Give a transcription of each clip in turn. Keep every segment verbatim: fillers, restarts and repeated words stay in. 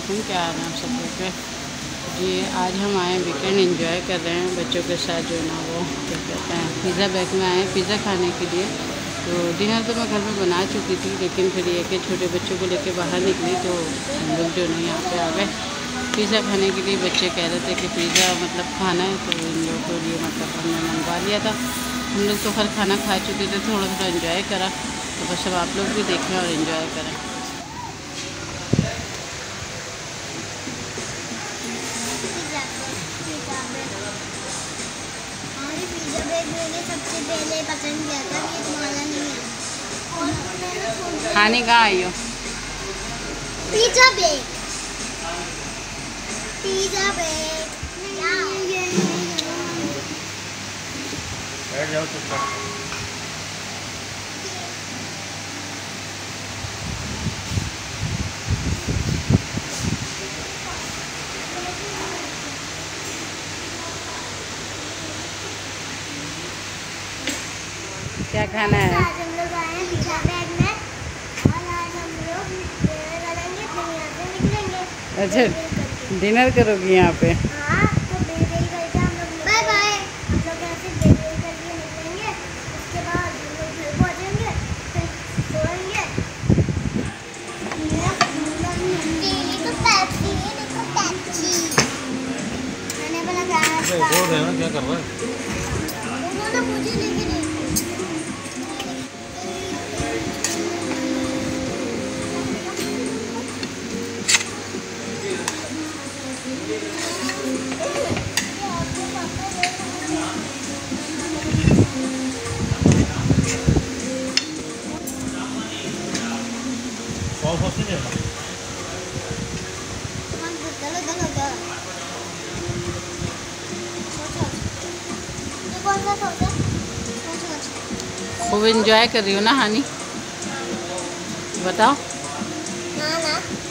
वालेकुम, क्या हाल है आप सब लोग के। जी आज हम आए वीकेंड एंजॉय कर रहे हैं बच्चों के साथ, जो है ना वो क्या कहते हैं पिज़्ज़ा बैग में आए पिज़्ज़ा खाने के लिए। तो डिनर तो मैं घर में बना चुकी थी, लेकिन फिर ये कि छोटे बच्चों को लेकर बाहर निकली तो हम लोग जो है यहाँ पे आ गए पिज़्ज़ा खाने के लिए। बच्चे कह रहे थे कि पिज़्ज़ा मतलब खाना है, तो इन लोगों के लिए मतलब हमने मंगवा लिया था। हम लोग तो खैर खाना खा चुके थे, थोड़ा थोड़ा इन्जॉय करा, तो बस अब आप लोग भी देखें और इन्जॉय करें। सबसे पहले पसंद किया था कि तुम्हारा नहीं है। खाने कहाँ आई हो? पिज़्ज़ा बैग, पिज़्ज़ा बैग बैठ जाओ चुपचाप। क्या खाना है? आज हम लोग आए हैं पिज़्ज़ा बैग में और आज हम लोग डिनर करेंगे, फिर यहाँ से निकलेंगे। अच्छा डिनर करोगी यहाँ पे? हाँ तो डिलीवरी करके हम लोग बाय बाय हम लोग यहाँ से डिलीवरी करके निकलेंगे। उसके बाद हम लोग घर पहुँचेंगे, फिर सोएंगे। देखो पेप्सी, देखो पेप्सी मैंने बोला क्या कर रहा है उन्होंने मुझे लेके नहीं। खूब एंजॉय कर रही हो ना हानी, बताओ। ना ना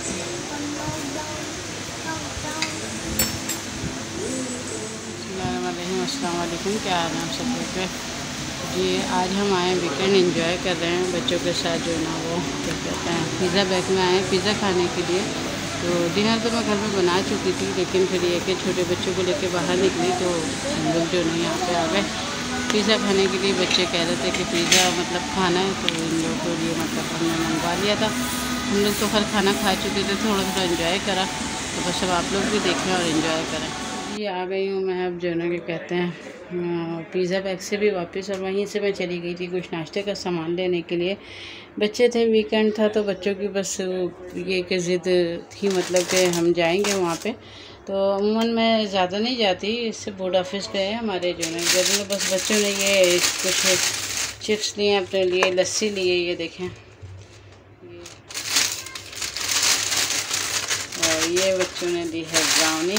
अस्सलाम वालेकुम, क्या हाल है आप सब लोग के। जी आज हम आए वीकेंड एंजॉय कर रहे हैं बच्चों के साथ, जो है ना वो क्या कहते हैं पिज़्ज़ा बैग में आए पिज़्ज़ा खाने के लिए। तो डिनर तो मैं घर में बना चुकी थी, लेकिन फिर ये कि छोटे बच्चों को लेकर बाहर निकली तो हम लोग जो है यहाँ पे आ गए पिज़्ज़ा खाने के लिए। बच्चे कह रहे थे कि पिज़्ज़ा मतलब खाना है, तो इन लोगों के लिए मतलब हमने मंगवा लिया था। हम लोग तो खैर खाना खा चुके थे, थोड़ा थोड़ा इन्जॉय करा, तो बस अब आप लोग भी देखें और इन्जॉय करें। जी आ गई हूँ मैं, अब जो है ना क्या कहते हैं पिज़्ज़ा बैग से भी वापस, और वहीं से मैं चली गई थी कुछ नाश्ते का सामान लेने के लिए। बच्चे थे, वीकेंड था, तो बच्चों की बस ये कि ज़िद थी मतलब कि हम जाएंगे वहाँ पे। तो अमूमन मैं ज़्यादा नहीं जाती, इससे बोर्ड ऑफिस पे है हमारे जो है घर में। बस बच्चों ने ये कुछ चिप्स लिए अपने लिए, लस्सी लिए, ये देखें, और ये बच्चों ने ली है ब्राउनी,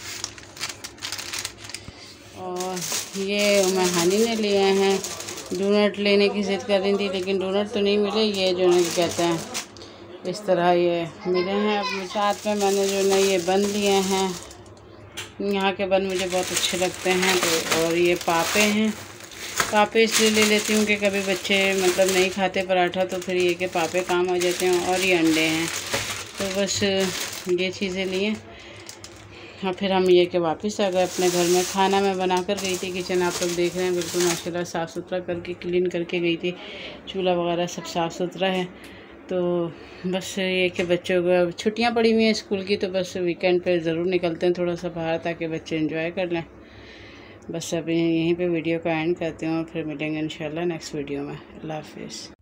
और ये उमर हानी ने लिए हैं डोनट लेने की ज़िद कर रही थी, लेकिन डोनट तो नहीं मिले। ये जो है कहते हैं इस तरह ये मिले हैं। अब साथ में मैंने जो ना ये बन लिए हैं, यहाँ के बन मुझे बहुत अच्छे लगते हैं। तो और ये पापे हैं, पापे इसलिए ले लेती हूँ कि कभी बच्चे मतलब नहीं खाते पराठा, तो फिर ये कि पापे काम आ जाते हैं। और ये अंडे हैं, तो बस ये चीज़ें लिए। हाँ फिर हम ये कि वापस आ गए अपने घर में। खाना मैं बना कर गई थी, किचन आप लोग देख रहे हैं बिल्कुल माशाल्लाह साफ़ सुथरा करके क्लीन करके गई थी, चूल्हा वगैरह सब साफ़ सुथरा है। तो बस ये कि बच्चों को छुट्टियां पड़ी हुई हैं स्कूल की, तो बस वीकेंड पे ज़रूर निकलते हैं थोड़ा सा बाहर, ताकि बच्चे एंजॉय कर लें। बस अभी यहीं पे वीडियो को एंड करते हैं और फिर मिलेंगे इंशाल्लाह नेक्स्ट वीडियो में। अल्लाह हाफिज़।